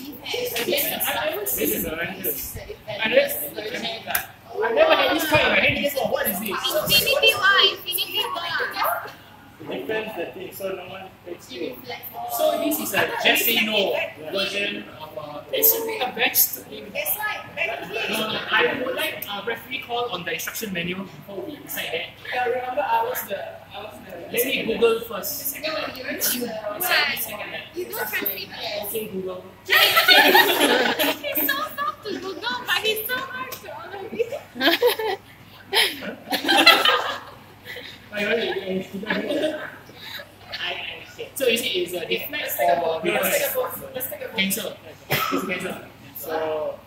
This is horrendous. I've never had this kind in my head. Guess what is this? Infinity War, Infinity War. Depends the thing, so no one takes you. So this is a just say no version of it should be a best. No, I would like a referee call on the instruction manual before we decide that. Yeah, remember I was the. Let me Google first. You don't translate. Okay, Google. He's so soft to Google, but he's so hard to all of you. So you see, it's a deflect or Let's take a vote. cancel. It's cancel. So